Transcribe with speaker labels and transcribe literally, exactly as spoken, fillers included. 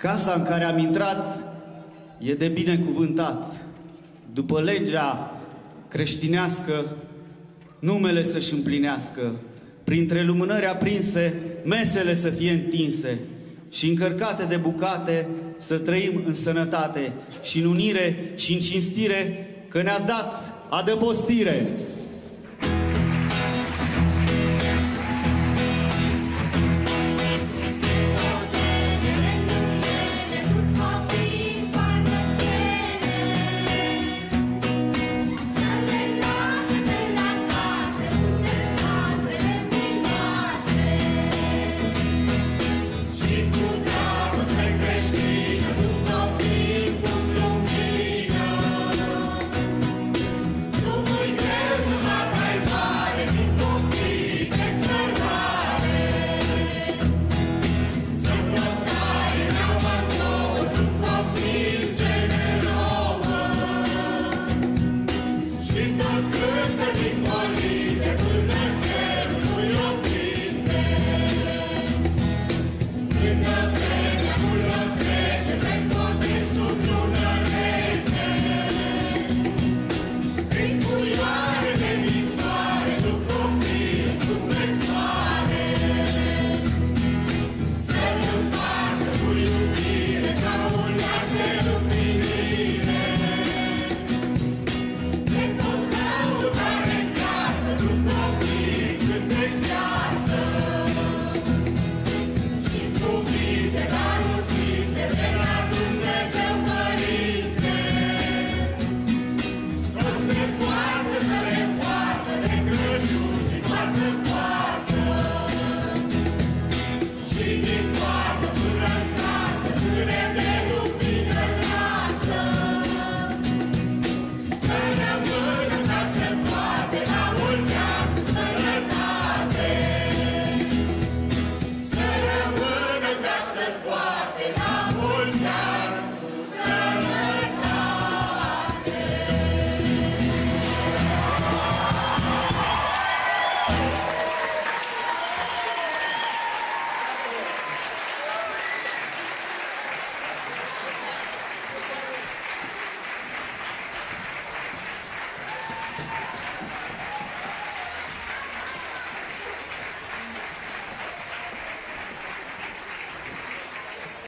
Speaker 1: Casa în care am intrat e de binecuvântat. După legea creștinească, numele să-și împlinească. Printre lumânări aprinse, mesele să fie întinse și încărcate de bucate să trăim în sănătate și în unire și în cinstire, că ne-ați dat adăpostire.
Speaker 2: Thank you.